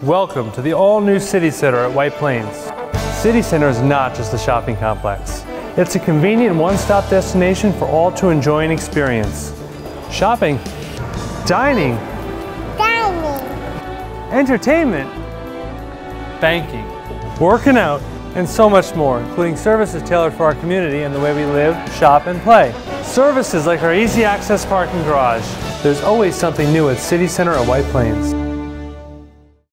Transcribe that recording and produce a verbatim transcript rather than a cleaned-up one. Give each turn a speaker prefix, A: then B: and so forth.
A: Welcome to the all-new City Center at White Plains. City Center is not just a shopping complex. It's a convenient one-stop destination for all to enjoy and experience. Shopping, dining,
B: Dining.
A: entertainment, banking, working out, and so much more, including services tailored for our community and the way we live, shop, and play. Services like our easy access parking garage. There's always something new at City Center at White Plains.